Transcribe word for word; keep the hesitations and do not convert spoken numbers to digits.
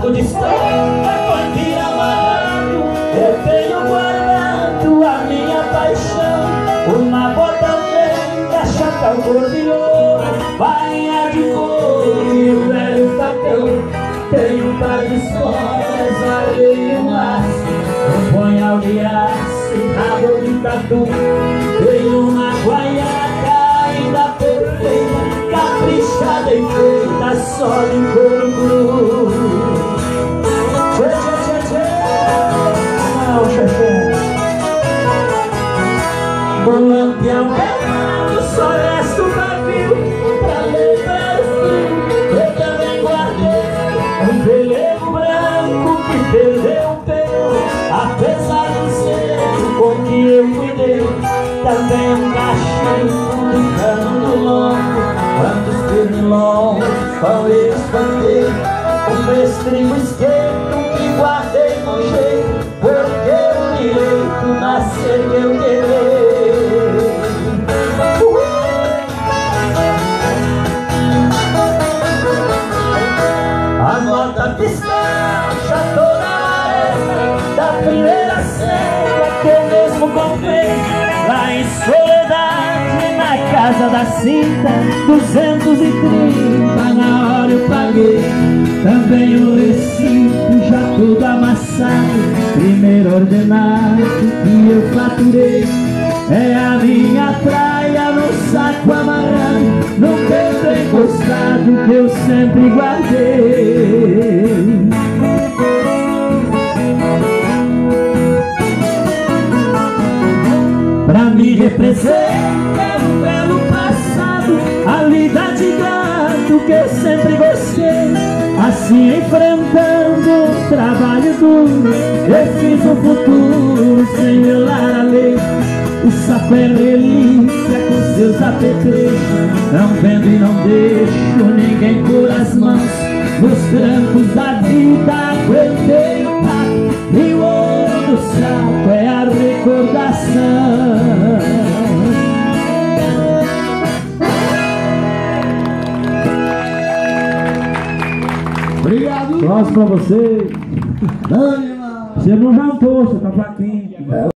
saco distante foi me amarrado. Eu tenho guardado a minha paixão, uma bota velha, chapéu cor de ouro, bainha de couro e o velho facão. Tenho um par de escolas, areia e um laço, um punhal de aço, rabo de tatu. Tenho uma guaiaca ainda perfeita, caprichada e feita só de couro cru. Tchê, tchê, tchê, tchê. Não, xexé. O lampião queimado, só resta o pavio pra lembrar o frio. Eu também guardei um pelego branco que perdeu o pelo, apesar do ser com que eu cuidei. Também um cachimbo do cano do longo, quantos pernilongos vão eu espantei. Um estribo esquerdo que guardei com jeito, porque o direito nascer que eu querer. A nota fiscal já toda amarela da primeira cena que eu mesmo comprei lá em Soledade, na casa da cinta, duzentos e trinta na hora eu paguei. Também o recibo já todo amassado, primeiro ordenado que eu faturei. É a minha praia no saco amarrado, no peito encostado que eu sempre guardei. Pra me representar o belo passado, a lida de gato que eu sempre gostei. Assim enfrentando o trabalho duro, eu fiz um futuro sem violar a lei. O saco é relíquia com seus apetrechos, não vendo e não deixo ninguém por as mãos. Nos trancos da vida aguentei o taco, e o ouro do saco é a recordação. Obrigado. Próximo pra você. Você não jantou, você tá fraquinho.